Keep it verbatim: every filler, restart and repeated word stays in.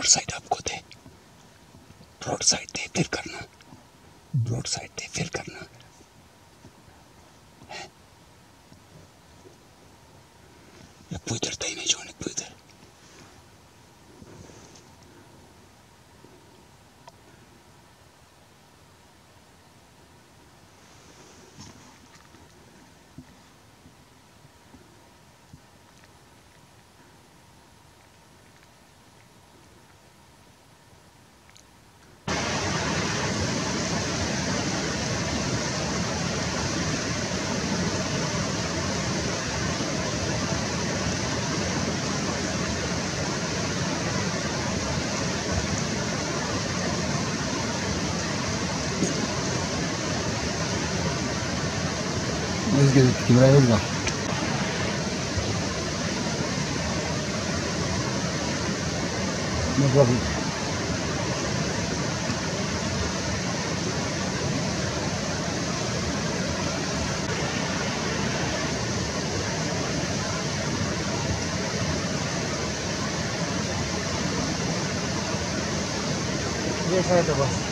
Broad side आपको दे, broad side दे फिर करना, ब्रॉड साइड दे फिर करना। पुइधर तई नहीं छोड़ने पुइधर। Let's get it. Kimura, let's go. No problem. Yes, I have the bus.